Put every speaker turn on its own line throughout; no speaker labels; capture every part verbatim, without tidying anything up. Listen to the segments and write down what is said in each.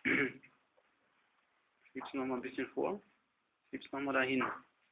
Schieb's noch mal ein bisschen vor. Schieb's noch mal dahin.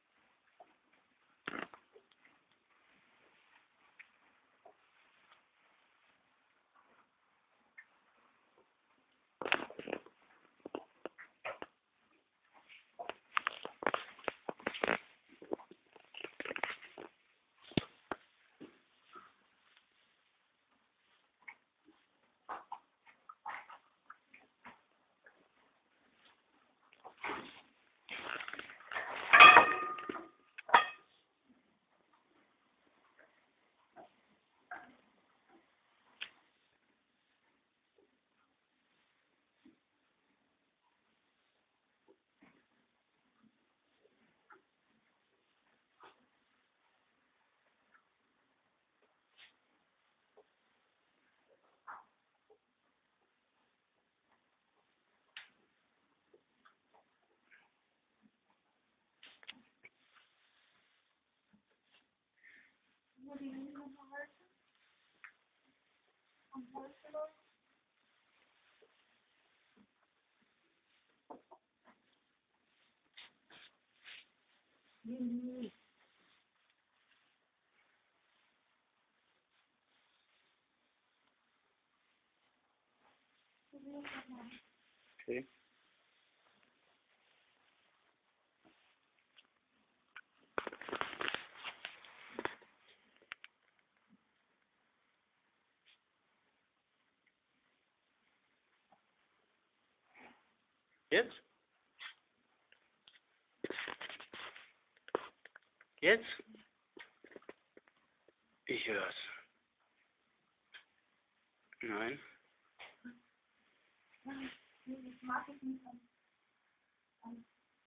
Wo die Hände noch halten? Am Hals oder? Nee.
Okay. Jetzt? Jetzt? Ich hör's. Nein.
Das mag ich nicht.